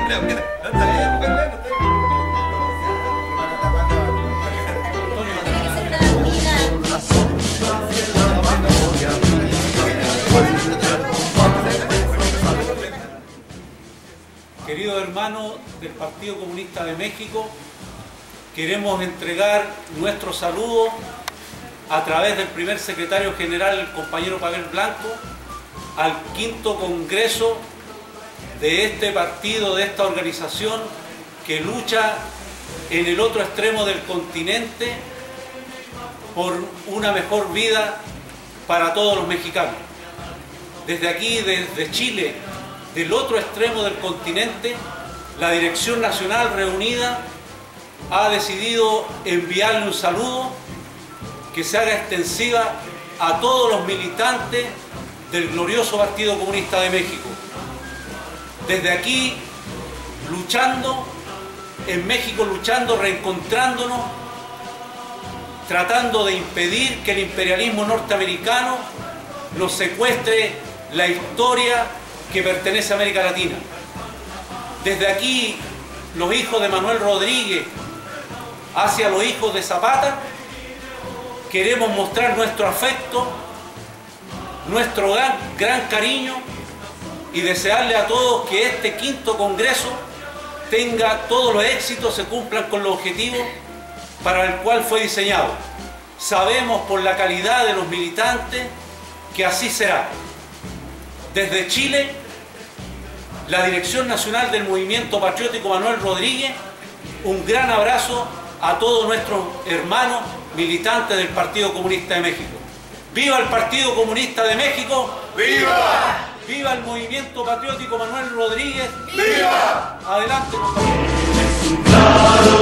Queridos hermanos del Partido Comunista de México, queremos entregar nuestro saludo a través del primer secretario general, el compañero Pavel Blanco, al 5º Congreso de este partido, de esta organización que lucha en el otro extremo del continente por una mejor vida para todos los mexicanos. Desde aquí, desde Chile, del otro extremo del continente, la Dirección Nacional reunida ha decidido enviarle un saludo que se haga extensiva a todos los militantes del glorioso Partido Comunista de México. Desde aquí, luchando, en México luchando, reencontrándonos, tratando de impedir que el imperialismo norteamericano nos secuestre la historia que pertenece a América Latina. Desde aquí, los hijos de Manuel Rodríguez hacia los hijos de Zapata, queremos mostrar nuestro afecto, nuestro gran cariño y desearle a todos que este 5º Congreso tenga todos los éxitos, se cumplan con los objetivos para el cual fue diseñado. Sabemos por la calidad de los militantes que así será. Desde Chile, la Dirección Nacional del Movimiento Patriótico Manuel Rodríguez, un gran abrazo a todos nuestros hermanos militantes del Partido Comunista de México. ¡Viva el Partido Comunista de México! ¡Viva! ¡Viva el Movimiento Patriótico Manuel Rodríguez! ¡Viva! Adelante, compañeros.